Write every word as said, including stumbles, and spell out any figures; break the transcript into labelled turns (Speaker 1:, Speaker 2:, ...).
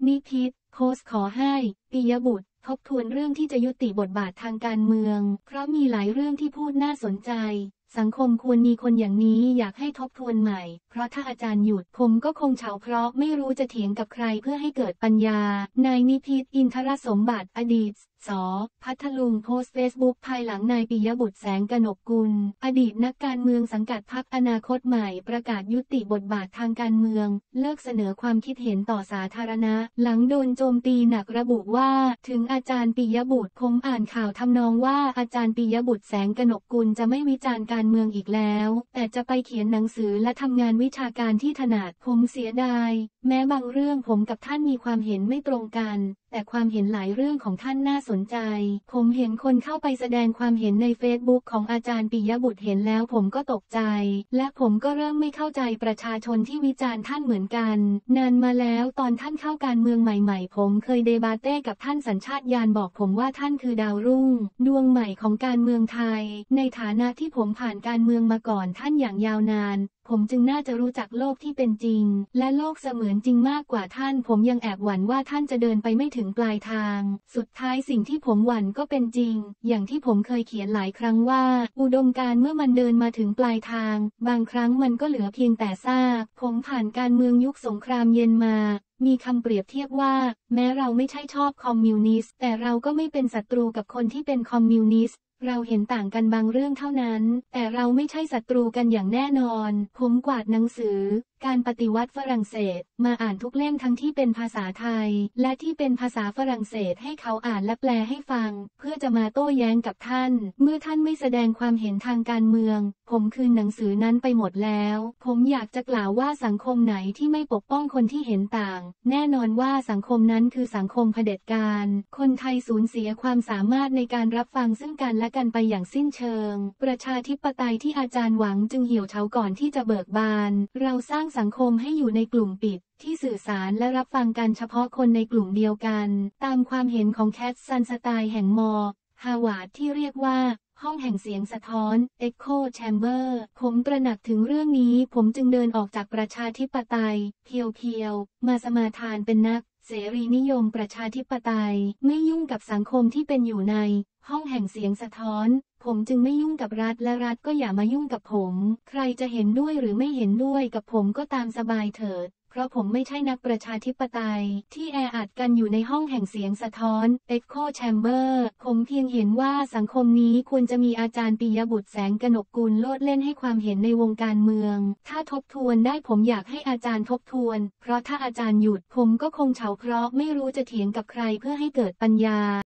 Speaker 1: นิพิษโพสต์ขอให้ปิยบุตรทบทวนเรื่องที่จะยุติบทบาททางการเมืองเพราะมีหลายเรื่องที่พูดน่าสนใจสังคมควรมีคนอย่างนี้อยากให้ทบทวนใหม่เพราะถ้าอาจารย์หยุดผมก็คงเฉาเพราะไม่รู้จะเถียงกับใครเพื่อให้เกิดปัญญานายนิพิษอินทรสมบัติอดีตสพัทลุงโพสต์เฟซบุ๊กภายหลังนายปิยบุตรแสงกนกกุลอดีตนักการเมืองสังกัดพรรคอนาคตใหม่ประกาศยุติบทบาททางการเมืองเลิกเสนอความคิดเห็นต่อสาธารณะหลังโดนโจมตีหนักระบุว่าถึงอาจารย์ปิยบุตรผมอ่านข่าวทำนองว่าอาจารย์ปิยบุตรแสงกนกกุลจะไม่วิจารณ์การเมืองอีกแล้วแต่จะไปเขียนหนังสือและทำงานวิชาการที่ถนัดผมเสียดายแม้บางเรื่องผมกับท่านมีความเห็นไม่ตรงกันแต่ความเห็นหลายเรื่องของท่านน่าสนใจผมเห็นคนเข้าไปแสดงความเห็นในเฟซบุ๊กของอาจารย์ปิยบุตรเห็นแล้วผมก็ตกใจและผมก็เริ่มไม่เข้าใจประชาชนที่วิจารณ์ท่านเหมือนกันนานมาแล้วตอนท่านเข้าการเมืองใหม่ๆผมเคยเดบาเต้กับท่านสัญชาตญาณบอกผมว่าท่านคือดาวรุ่งดวงใหม่ของการเมืองไทยในฐานะที่ผมผ่านการเมืองมาก่อนท่านอย่างยาวนานผมจึงน่าจะรู้จักโลกที่เป็นจริงและโลกเสมือนจริงมากกว่าท่านผมยังแอบหวั่นว่าท่านจะเดินไปไม่ถึงปลายทางสุดท้ายสิ่งที่ผมหวั่นก็เป็นจริงอย่างที่ผมเคยเขียนหลายครั้งว่าอุดมการณ์เมื่อมันเดินมาถึงปลายทางบางครั้งมันก็เหลือเพียงแต่ซากผมผ่านการเมืองยุคสงครามเย็นมามีคำเปรียบเทียบว่าแม้เราไม่ใช่ชอบคอมมิวนิสต์แต่เราก็ไม่เป็นศัตรูกับคนที่เป็นคอมมิวนิสต์เราเห็นต่างกันบางเรื่องเท่านั้นแต่เราไม่ใช่ศัตรูกันอย่างแน่นอนผมกวาดหนังสือการปฏิวัติฝรั่งเศสมาอ่านทุกเล่มทั้งที่เป็นภาษาไทยและที่เป็นภาษาฝรั่งเศสให้เขาอ่านและแปลให้ฟังเพื่อจะมาโต้แย้งกับท่านเมื่อท่านไม่แสดงความเห็นทางการเมืองผมคืนหนังสือนั้นไปหมดแล้วผมอยากจะกล่าวว่าสังคมไหนที่ไม่ปกป้องคนที่เห็นต่างแน่นอนว่าสังคมนั้นคือสังคมเผด็จการคนไทยสูญเสียความสามารถในการรับฟังซึ่งกันและกันไปอย่างสิ้นเชิงประชาธิปไตยที่อาจารย์หวังจึงเหี่ยวเฉาก่อนที่จะเบิกบานเราสร้างสังคมให้อยู่ในกลุ่มปิดที่สื่อสารและรับฟังกันเฉพาะคนในกลุ่มเดียวกันตามความเห็นของแคทซันสไตล์แห่งมอฮาวาร์ดที่เรียกว่าห้องแห่งเสียงสะท้อน Echo Chamber ผมตระหนักถึงเรื่องนี้ผมจึงเดินออกจากประชาธิปไตยเพียวๆมาสมาทานเป็นนักเสรีนิยมประชาธิปไตยไม่ยุ่งกับสังคมที่เป็นอยู่ในห้องแห่งเสียงสะท้อนผมจึงไม่ยุ่งกับรัฐและรัฐก็อย่ามายุ่งกับผมใครจะเห็นด้วยหรือไม่เห็นด้วยกับผมก็ตามสบายเถิดเพราะผมไม่ใช่นักประชาธิปไตยที่แออัดกันอยู่ในห้องแห่งเสียงสะท้อน Echo Chamber ผมเพียงเห็นว่าสังคมนี้ควรจะมีอาจารย์ปิยบุตรแสงกนกกุลโลดเล่นให้ความเห็นในวงการเมืองถ้าทบทวนได้ผมอยากให้อาจารย์ทบทวนเพราะถ้าอาจารย์หยุดผมก็คงเฉาเพราะไม่รู้จะเถียงกับใครเพื่อให้เกิดปัญญา